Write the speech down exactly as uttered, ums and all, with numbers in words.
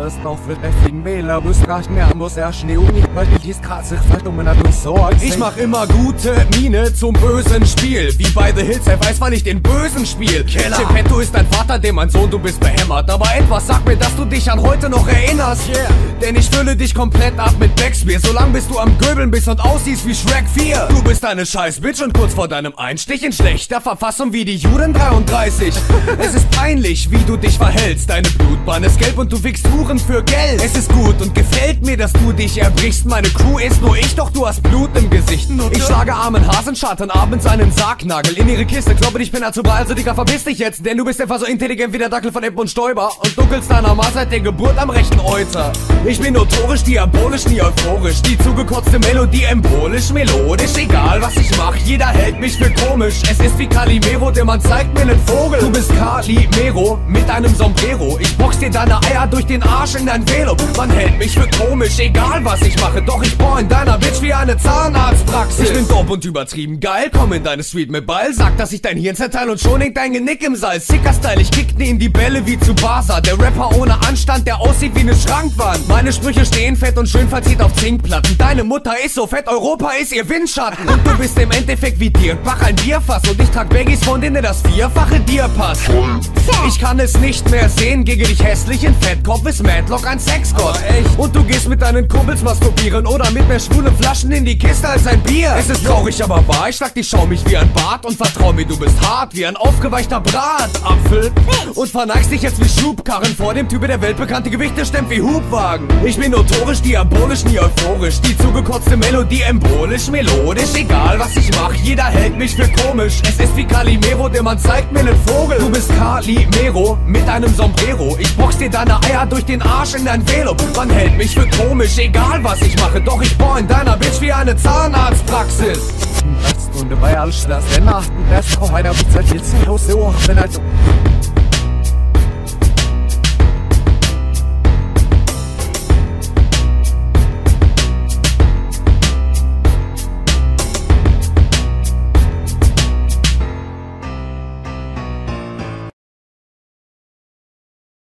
ist noch für effing Wähler, muss gar mehr, muss er Schnee und nicht, weil ich ist grad sich verdummen hat durch Sorge. Ich mach immer gute Miene zum bösen Spiel, wie bei The Hills, er weiß, wann ich den Bösen spiel. Killer. Geppetto ist dein Vater, dem mein Sohn, du bist behämmert, aber etwas sagt mir, dass du dich an heute noch erinnerst. Yeah. Denn ich fülle dich komplett ab mit Backspiel, solange bis du am Göbeln bist und aussiehst wie Shrek vier. Du bist eine scheiß Bitch und kurz vor deinem Einstich in schlechter Verfassung wie die Juden dreiunddreißig. Es ist peinlich, wie du dich verhältst, deine Blutbahn ist gelb und du wickst Huren für Geld. Es ist gut und gefällt mir, dass du dich erbrichst, meine Crew ist nur ich, doch du hast Blut im Gesicht. Ich schlage armen Hasenschatten abends einen Sargnagel in ihre Kiste, glaube ich bin Azuba, also Digga verpiss dich jetzt, denn du bist etwa so intelligent wie der Dackel von Epp und Stoiber und dunkelst deiner Maß seit der Geburt am rechten Euter. Ich bin notorisch, diabolisch, nie euphorisch, die zugekotzte Melodie embolisch, melodisch, egal was ich mach, jeder hält mich für komisch. Es ist wie Calimero, der man zeigt mir nen Vogel. Du bist Calimero mit einem Sombrero, ich box dir deine Eier durch den Arsch in dein Velo. Man hält mich für komisch, egal was ich mache, doch ich bohr in deiner Bitch wie eine Zahnarztpraxis. Ich bin dope und übertrieben geil, komm in deine Suite mit Ball, sag, dass ich dein Hirn zerteil und schon hängt dein Genick im Salz. Sicker Style, ich kick nie in die Bälle wie zu Basa, der Rapper ohne Anstand, der aussieht wie ne Schrankwand. Meine Sprüche stehen fett und schön verziert auf Zinkplatten, deine Mutter ist so fett, Europa ist ihr Windschatten. Und du bist im Endeffekt wie Dirk Bach, ein Bierfass, und ich trag Baggies, von denen das Vierfache dir passt. Ich kann es nicht mehr sehen, gegen dich hässlich in Fettkopf ist Madlock ein Sexgott. Und du gehst mit deinen Kumpels masturbieren oder mit mehr schwulen Flaschen in die Kiste als ein Bier. Es ist traurig, aber wahr, ich schlag dich schaumig wie ein Bart und vertrau mir, du bist hart wie ein aufgeweichter Bratapfel und verneigst dich jetzt wie Schubkarren vor dem Typ, der weltbekannte Gewichte stemmt wie Hubwagen. Ich bin notorisch, diabolisch, nie euphorisch, die zugekotzte Melodie embolisch, melodisch, egal was ich mach, jeder hält mich für komisch. Es ist wie Calimero, der man zeigt mir nen Vogel. Du bist Calimero mit einem Sombrero, ich box dir deine Eier durch den Arsch in dein Velo. Man hält mich für komisch, egal was ich mache, doch ich bohr in deiner Bitch wie eine Zahnarztpraxis. Stunde bei alles das, der Nacht, der ist auch einer, wie Zeit, jetzt, los, so, wenn also